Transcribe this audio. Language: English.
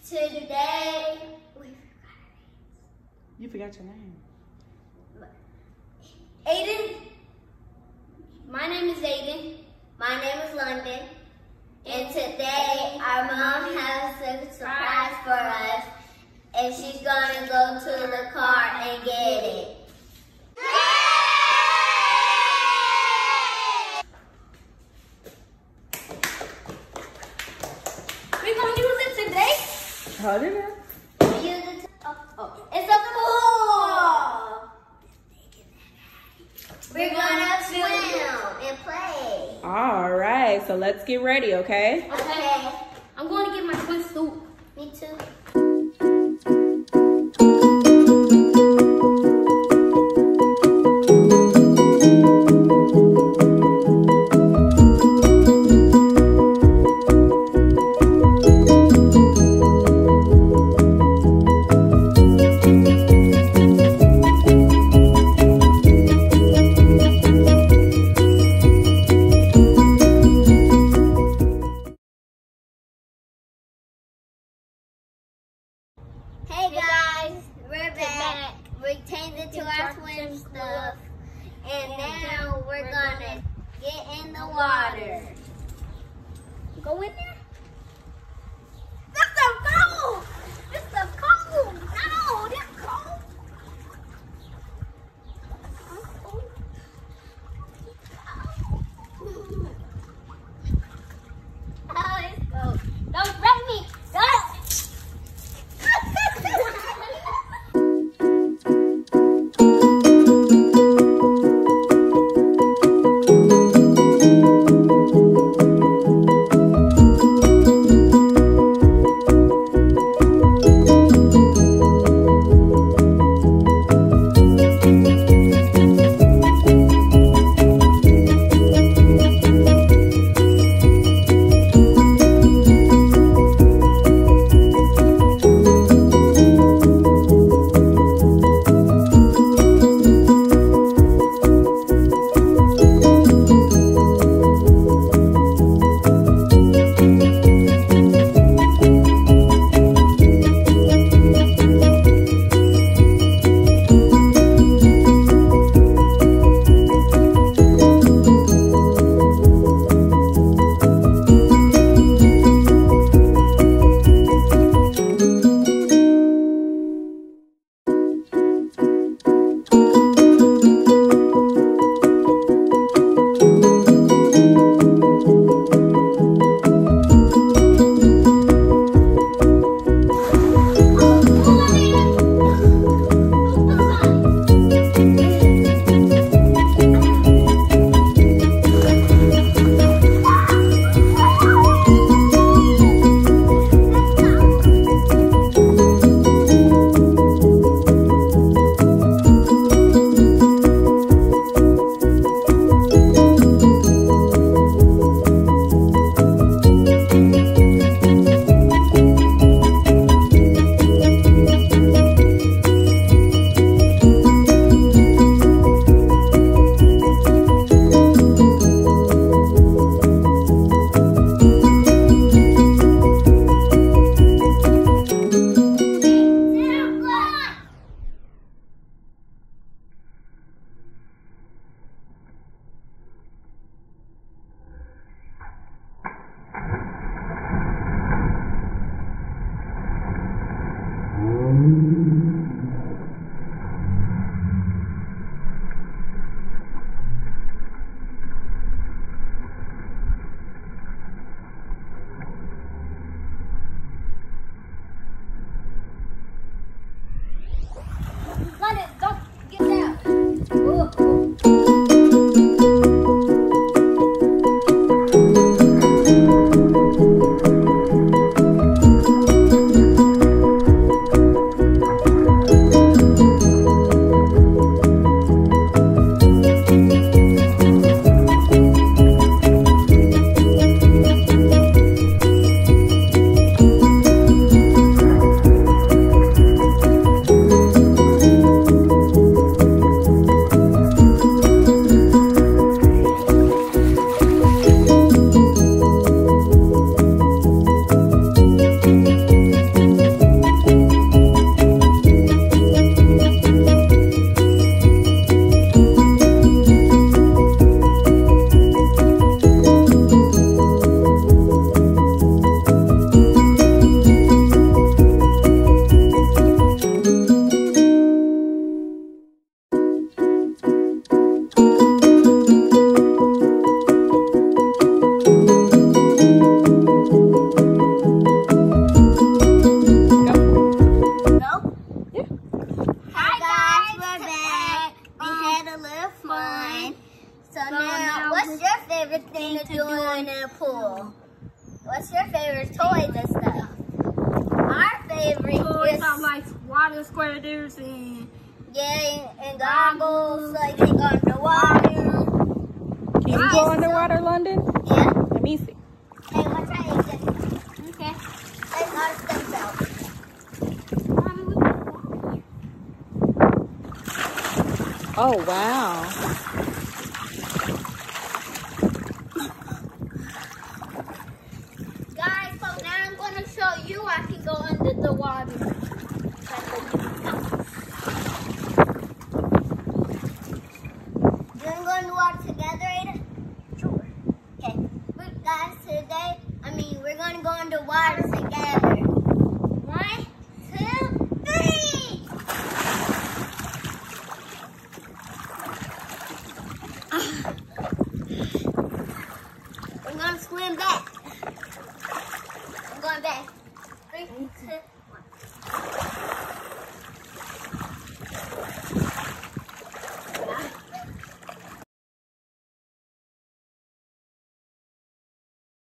Today, You forgot your name. Aiden. My name is Aiden. My name is London. And today, our mom has a surprise for us. And she's gonna go to the car and get it. We're gonna use it today. Hold it up. It's a pool. We're gonna swim and play. All right, so let's get ready, okay? Okay. I'm going to get my swimsuit. Me too. Hey guys, we're back. We changed it to our swim stuff. And now we're gonna get in the water. Go in there? This stuff cold! This stuff cold! No, this cold! Oh, it's cold. Don't break me! Don't! favorite toys and stuff. Our favorite Toys is like water squirters and and goggles so you can go underwater. Can you go underwater, London? Yeah. Let me see. Hey, watch out, Aiden. okay. There's not a step out. Oh, wow. Guys, so now I'm going to show you I can go under the water. You want to go in the water together, Aiden? Sure. Okay. Guys, today, we're going to go underwater together. 1, 2, 3! We're going to swim back. I'm going back. 3, 2,